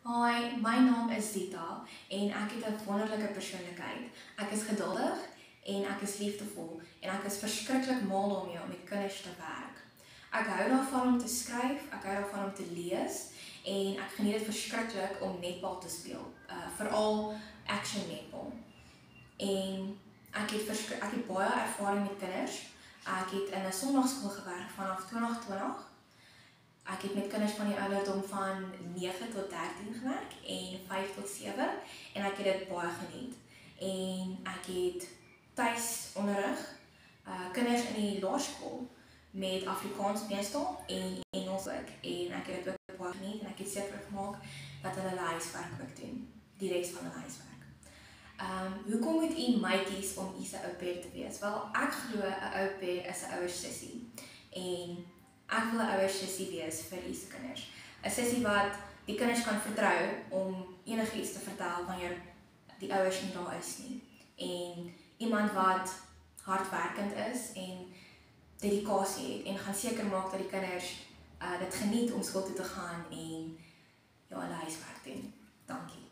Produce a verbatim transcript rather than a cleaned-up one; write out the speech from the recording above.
Hi, my naam is Zita en ek het 'n wonderlike persoonlikheid. Ek is geduldig en ek is liefdevol en ek is verskriklik mal daarmee om met kinders te werk. Ek hou daarvan om te skryf, ek hou daarvan om te lees en ek geniet dit verskriklik om netbal te speel, uh, veral action netbal. En ek het, ek het baie ervaring met kinders. Ek het in 'n sondagskool gewerk vanaf twintig twintig. Ek het met kinders van die ouderdom van nege tot dertien gewerk en vyf tot sewe en ek het dit baie geniet. En ek het tuis onderrig, uh, kinders in die laerskool met Afrikaans meestal en Engels ook. En ek het dit ook baie geniet en ek het seker gemaak dat hulle hulle huiswerk ook doen, die res van hulle huiswerk. Um, hoekom moet u my kies om u se au pair te wees? Wel, ek glo 'n au pair is 'n ouer sussie en ek wil 'n ouer sussie wees vir u se kinders. 'n Sussie wat die kinders kan vertrou om enigiets te vertel wanneer die ouers nie daar is nie. En iemand wat hardwerkend is en dedikasie het en gaan seker maak dat die kinders uh, dit geniet om skool toe te gaan en ja, hulle huiswerk doen. Dankie.